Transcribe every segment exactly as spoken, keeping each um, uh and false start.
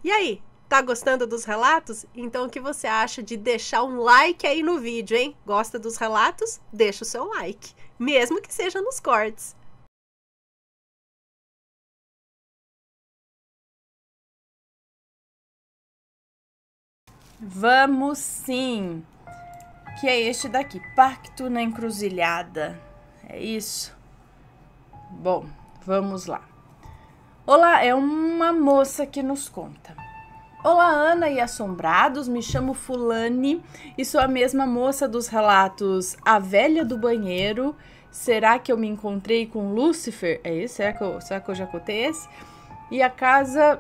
E aí, tá gostando dos relatos? Então o que você acha de deixar um like aí no vídeo, hein? Gosta dos relatos? Deixa o seu like, mesmo que seja nos cortes. Vamos sim, que é este daqui, Pacto na Encruzilhada, é isso? Bom, vamos lá. Olá, é uma moça que nos conta. Olá, Ana e assombrados, me chamo Fulane e sou a mesma moça dos relatos A Velha do Banheiro, Será que eu me encontrei com Lúcifer? É isso? Será que eu, será que eu já contei esse? E a casa...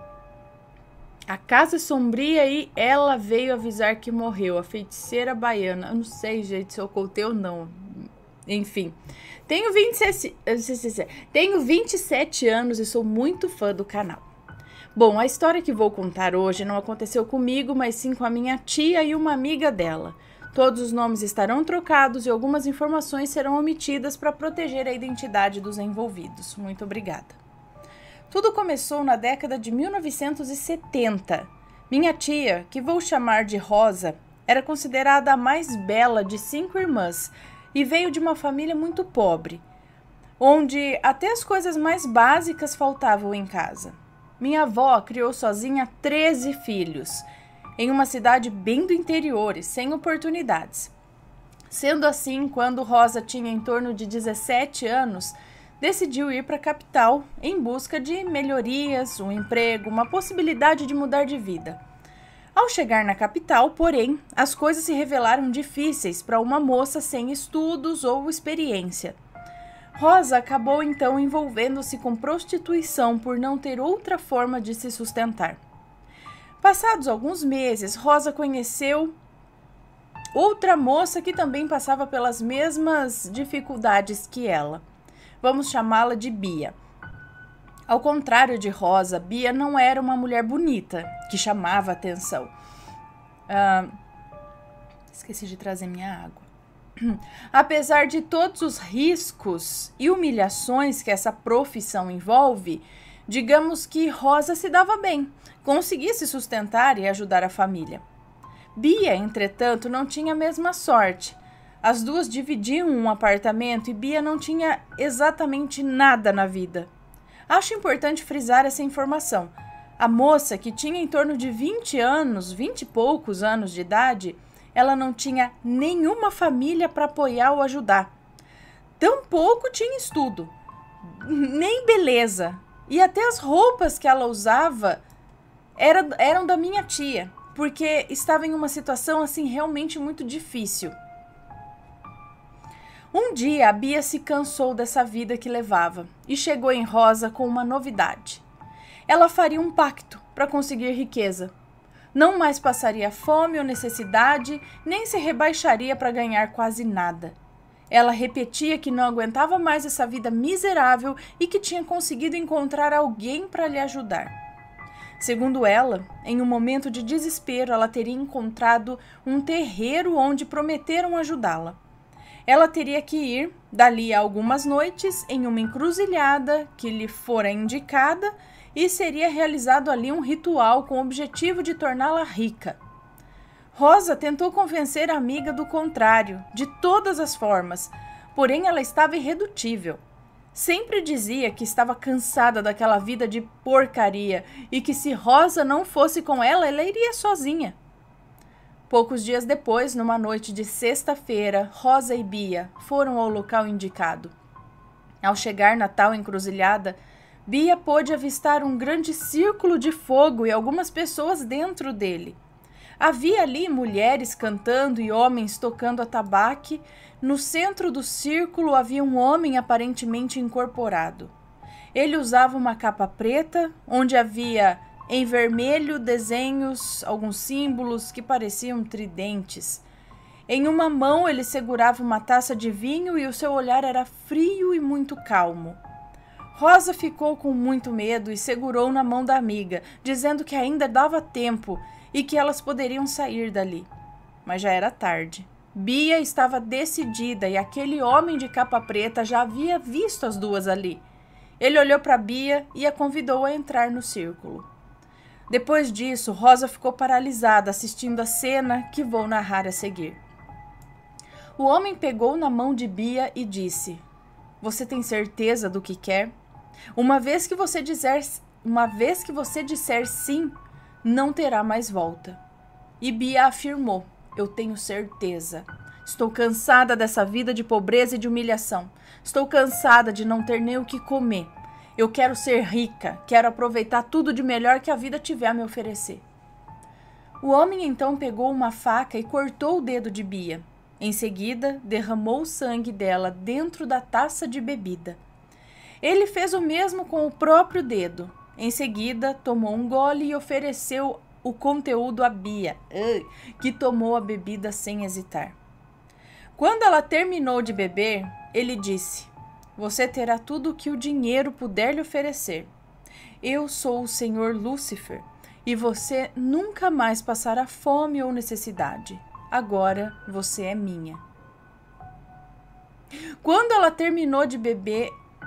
A casa sombria e ela veio avisar que morreu, a feiticeira baiana. Eu não sei, gente, se eu contei ou não. Enfim, tenho vinte e sete, tenho vinte e sete anos e sou muito fã do canal. Bom, a história que vou contar hoje não aconteceu comigo, mas sim com a minha tia e uma amiga dela. Todos os nomes estarão trocados e algumas informações serão omitidas para proteger a identidade dos envolvidos. Muito obrigada. Tudo começou na década de mil novecentos e setenta. Minha tia, que vou chamar de Rosa, era considerada a mais bela de cinco irmãs e veio de uma família muito pobre, onde até as coisas mais básicas faltavam em casa. Minha avó criou sozinha treze filhos, em uma cidade bem do interior e sem oportunidades. Sendo assim, quando Rosa tinha em torno de dezessete anos, decidiu ir para a capital em busca de melhorias, um emprego, uma possibilidade de mudar de vida. Ao chegar na capital, porém, as coisas se revelaram difíceis para uma moça sem estudos ou experiência. Rosa acabou então envolvendo-se com prostituição por não ter outra forma de se sustentar. Passados alguns meses, Rosa conheceu outra moça que também passava pelas mesmas dificuldades que ela. Vamos chamá-la de Bia. Ao contrário de Rosa, Bia não era uma mulher bonita, que chamava atenção. Ah, esqueci de trazer minha água. Apesar de todos os riscos e humilhações que essa profissão envolve, digamos que Rosa se dava bem, conseguia se sustentar e ajudar a família. Bia, entretanto, não tinha a mesma sorte. As duas dividiam um apartamento e Bia não tinha exatamente nada na vida. Acho importante frisar essa informação. A moça, que tinha em torno de vinte anos, vinte e poucos anos de idade, ela não tinha nenhuma família para apoiar ou ajudar. Tampouco tinha estudo, nem beleza. E até as roupas que ela usava era, eram da minha tia, porque estava em uma situação assim realmente muito difícil. Um dia, a Bia se cansou dessa vida que levava e chegou em Rosa com uma novidade. Ela faria um pacto para conseguir riqueza. Não mais passaria fome ou necessidade, nem se rebaixaria para ganhar quase nada. Ela repetia que não aguentava mais essa vida miserável e que tinha conseguido encontrar alguém para lhe ajudar. Segundo ela, em um momento de desespero, ela teria encontrado um terreiro onde prometeram ajudá-la. Ela teria que ir, dali a algumas noites, em uma encruzilhada que lhe fora indicada e seria realizado ali um ritual com o objetivo de torná-la rica. Rosa tentou convencer a amiga do contrário, de todas as formas, porém ela estava irredutível. Sempre dizia que estava cansada daquela vida de porcaria e que se Rosa não fosse com ela, ela iria sozinha. Poucos dias depois, numa noite de sexta-feira, Rosa e Bia foram ao local indicado. Ao chegar na tal encruzilhada, Bia pôde avistar um grande círculo de fogo e algumas pessoas dentro dele. Havia ali mulheres cantando e homens tocando atabaque. No centro do círculo havia um homem aparentemente incorporado. Ele usava uma capa preta, onde havia em vermelho desenhos, alguns símbolos que pareciam tridentes. Em uma mão ele segurava uma taça de vinho e o seu olhar era frio e muito calmo. Rosa ficou com muito medo e segurou na mão da amiga, dizendo que ainda dava tempo e que elas poderiam sair dali. Mas já era tarde. Bia estava decidida e aquele homem de capa preta já havia visto as duas ali. Ele olhou para Bia e a convidou a entrar no círculo. Depois disso, Rosa ficou paralisada assistindo a cena que vou narrar a seguir. O homem pegou na mão de Bia e disse: "Você tem certeza do que quer? Uma vez que você dizer, uma vez que você disser sim, não terá mais volta." E Bia afirmou: "Eu tenho certeza. Estou cansada dessa vida de pobreza e de humilhação. Estou cansada de não ter nem o que comer. Eu quero ser rica, quero aproveitar tudo de melhor que a vida tiver a me oferecer." O homem então pegou uma faca e cortou o dedo de Bia. Em seguida, derramou o sangue dela dentro da taça de bebida. Ele fez o mesmo com o próprio dedo. Em seguida, tomou um gole e ofereceu o conteúdo a Bia, que tomou a bebida sem hesitar. Quando ela terminou de beber, ele disse: "Você terá tudo o que o dinheiro puder lhe oferecer. Eu sou o senhor Lúcifer, e você nunca mais passará fome ou necessidade. Agora você é minha." Quando ela terminou de beber...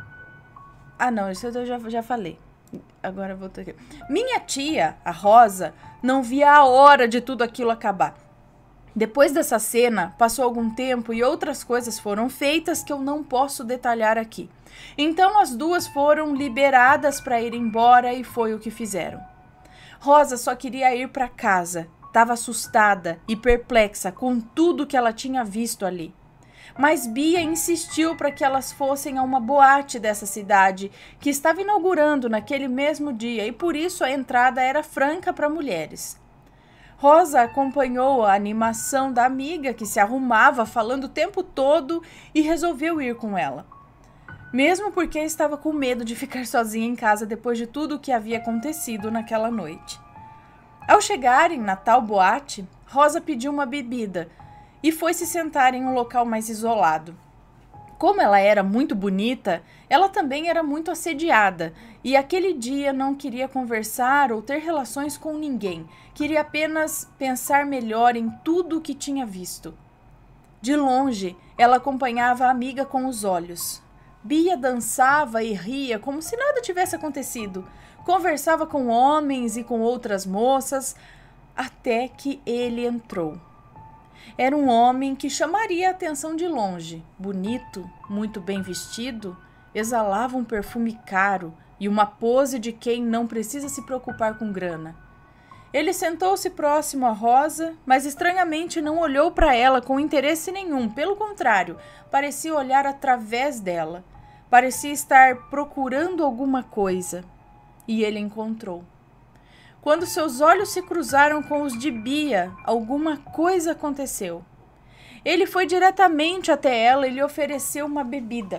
Ah, não, isso eu já, já falei. Agora eu vou ter aqui. Minha tia, a Rosa, não via a hora de tudo aquilo acabar. Depois dessa cena, passou algum tempo e outras coisas foram feitas que eu não posso detalhar aqui. Então as duas foram liberadas para ir embora e foi o que fizeram. Rosa só queria ir para casa. Estava assustada e perplexa com tudo que ela tinha visto ali. Mas Bia insistiu para que elas fossem a uma boate dessa cidade que estava inaugurando naquele mesmo dia e por isso a entrada era franca para mulheres. Rosa acompanhou a animação da amiga que se arrumava falando o tempo todo e resolveu ir com ela. Mesmo porque estava com medo de ficar sozinha em casa depois de tudo o que havia acontecido naquela noite. Ao chegarem na tal boate, Rosa pediu uma bebida e foi se sentar em um local mais isolado. Como ela era muito bonita, ela também era muito assediada e aquele dia não queria conversar ou ter relações com ninguém, queria apenas pensar melhor em tudo o que tinha visto. De longe, ela acompanhava a amiga com os olhos. Bia dançava e ria como se nada tivesse acontecido. Conversava com homens e com outras moças, até que ele entrou. Era um homem que chamaria a atenção de longe. Bonito, muito bem vestido, exalava um perfume caro e uma pose de quem não precisa se preocupar com grana. Ele sentou-se próximo a Rosa, mas estranhamente não olhou para ela com interesse nenhum. Pelo contrário, parecia olhar através dela. Parecia estar procurando alguma coisa. E ele encontrou. Quando seus olhos se cruzaram com os de Bia, alguma coisa aconteceu. Ele foi diretamente até ela e lhe ofereceu uma bebida.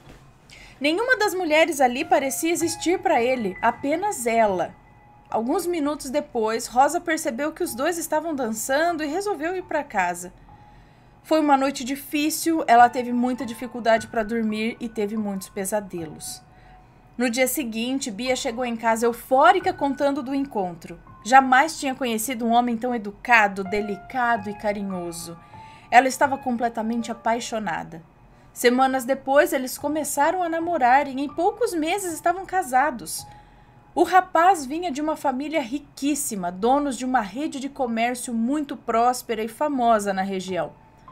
Nenhuma das mulheres ali parecia existir para ele, apenas ela. Alguns minutos depois, Rosa percebeu que os dois estavam dançando e resolveu ir para casa. Foi uma noite difícil, ela teve muita dificuldade para dormir e teve muitos pesadelos. No dia seguinte, Bia chegou em casa eufórica contando do encontro. Jamais tinha conhecido um homem tão educado, delicado e carinhoso. Ela estava completamente apaixonada. Semanas depois, eles começaram a namorar e em poucos meses estavam casados. O rapaz vinha de uma família riquíssima, donos de uma rede de comércio muito próspera e famosa na região.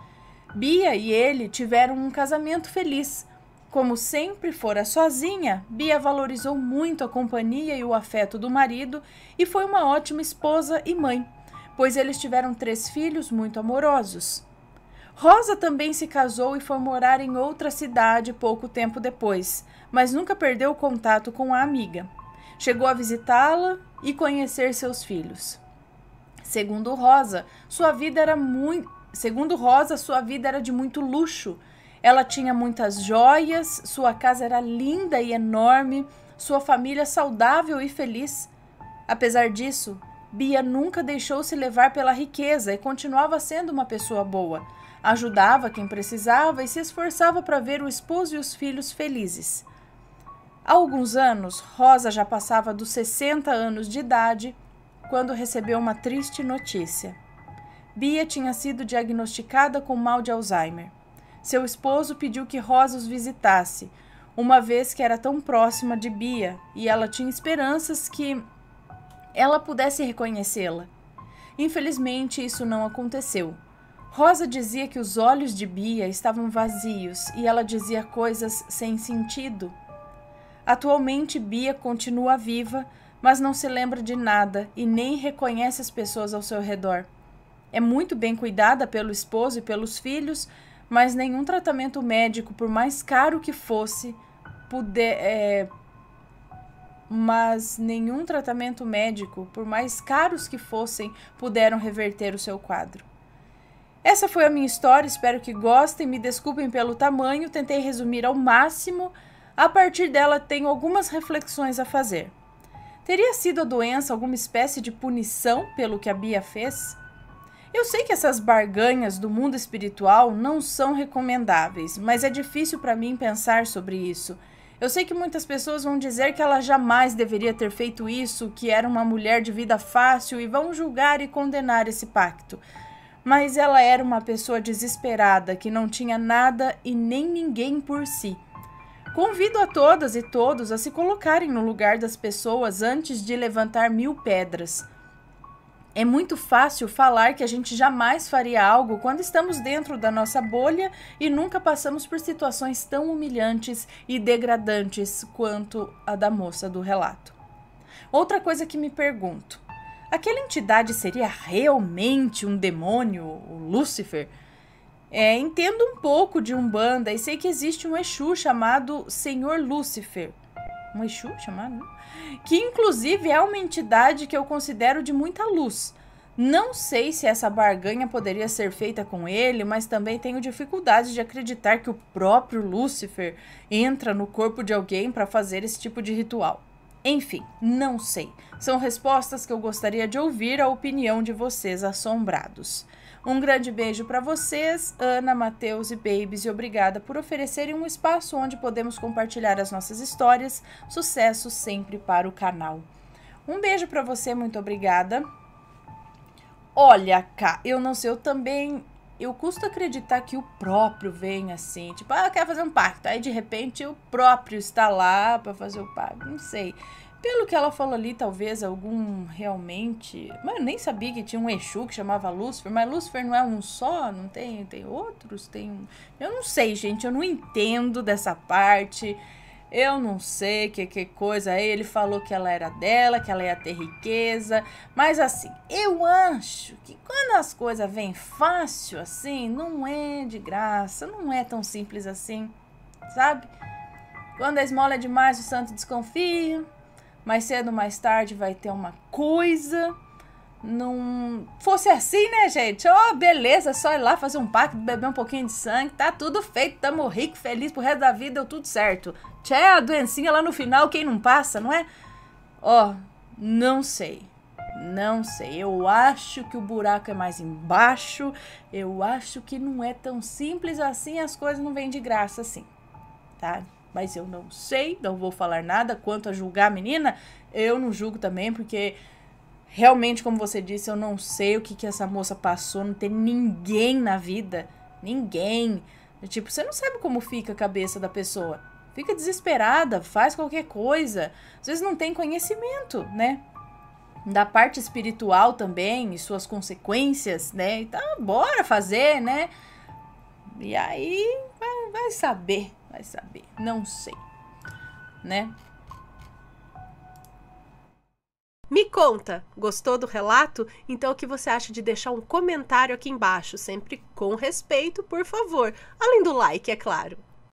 Bia e ele tiveram um casamento feliz. Como sempre fora sozinha, Bia valorizou muito a companhia e o afeto do marido e foi uma ótima esposa e mãe, pois eles tiveram três filhos muito amorosos. Rosa também se casou e foi morar em outra cidade pouco tempo depois, mas nunca perdeu o contato com a amiga. Chegou a visitá-la e conhecer seus filhos. Segundo Rosa, sua vida era muito, segundo Rosa, sua vida era de muito luxo. Ela tinha muitas joias, sua casa era linda e enorme, sua família saudável e feliz. Apesar disso, Bia nunca deixou-se levar pela riqueza e continuava sendo uma pessoa boa. Ajudava quem precisava e se esforçava para ver o esposo e os filhos felizes. Há alguns anos, Rosa já passava dos sessenta anos de idade quando recebeu uma triste notícia. Bia tinha sido diagnosticada com mal de Alzheimer. Seu esposo pediu que Rosa os visitasse, uma vez que era tão próxima de Bia e ela tinha esperanças que ela pudesse reconhecê-la. Infelizmente, isso não aconteceu. Rosa dizia que os olhos de Bia estavam vazios e ela dizia coisas sem sentido. Atualmente, Bia continua viva, mas não se lembra de nada e nem reconhece as pessoas ao seu redor. É muito bem cuidada pelo esposo e pelos filhos, mas nenhum tratamento médico, por mais caro que fosse, puder, é, mas nenhum tratamento médico, por mais caros que fossem, puderam reverter o seu quadro. Essa foi a minha história, espero que gostem, me desculpem pelo tamanho, tentei resumir ao máximo, a partir dela tenho algumas reflexões a fazer. Teria sido a doença alguma espécie de punição pelo que a Bia fez? Eu sei que essas barganhas do mundo espiritual não são recomendáveis, mas é difícil para mim pensar sobre isso. Eu sei que muitas pessoas vão dizer que ela jamais deveria ter feito isso, que era uma mulher de vida fácil e vão julgar e condenar esse pacto. Mas ela era uma pessoa desesperada, que não tinha nada e nem ninguém por si. Convido a todas e todos a se colocarem no lugar das pessoas antes de levantar mil pedras. É muito fácil falar que a gente jamais faria algo quando estamos dentro da nossa bolha e nunca passamos por situações tão humilhantes e degradantes quanto a da moça do relato. Outra coisa que me pergunto: aquela entidade seria realmente um demônio, o Lúcifer? É, entendo um pouco de Umbanda e sei que existe um Exu chamado Senhor Lúcifer. Um Exu chamado? Que inclusive é uma entidade que eu considero de muita luz. Não sei se essa barganha poderia ser feita com ele, mas também tenho dificuldade de acreditar que o próprio Lúcifer entra no corpo de alguém para fazer esse tipo de ritual. Enfim, não sei. São respostas que eu gostaria de ouvir a opinião de vocês assombrados. Um grande beijo para vocês, Ana, Matheus e Babies, e obrigada por oferecerem um espaço onde podemos compartilhar as nossas histórias. Sucesso sempre para o canal. Um beijo para você, muito obrigada. Olha, cá, eu não sei, eu também, eu custo acreditar que o próprio vem assim, tipo, ah, quer fazer um pacto, aí de repente o próprio está lá para fazer o pacto, não sei. Pelo que ela falou ali, talvez algum realmente... Mas eu nem sabia que tinha um Exu que chamava Lúcifer. Mas Lúcifer não é um só? Não tem, tem outros? Tem... Eu não sei, gente. Eu não entendo dessa parte. Eu não sei que, que coisa. Aí ele falou que ela era dela, que ela ia ter riqueza. Mas assim, eu acho que quando as coisas vêm fácil assim, não é de graça. Não é tão simples assim, sabe? Quando a esmola é demais, o santo desconfia. Mais cedo ou mais tarde vai ter uma coisa. Não fosse assim, né, gente? Ó, oh, beleza, só ir lá fazer um pacto, beber um pouquinho de sangue, tá tudo feito, tamo rico, feliz pro resto da vida, deu tudo certo. Tchê, a doencinha lá no final, quem não passa, não é? Ó, oh, não sei. Não sei. Eu acho que o buraco é mais embaixo. Eu acho que não é tão simples assim, as coisas não vêm de graça assim, tá? Mas eu não sei, não vou falar nada. Quanto a julgar a menina, eu não julgo também, porque realmente, como você disse, eu não sei o que, que essa moça passou, não tem ninguém na vida, ninguém. Tipo, você não sabe como fica a cabeça da pessoa. Fica desesperada, faz qualquer coisa. Às vezes não tem conhecimento, né? Da parte espiritual também, e suas consequências, né? Então, bora fazer, né? E aí, vai, vai saber. Vai saber, não sei, né? Me conta, gostou do relato? Então o que você acha de deixar um comentário aqui embaixo, sempre com respeito, por favor. Além do like, é claro.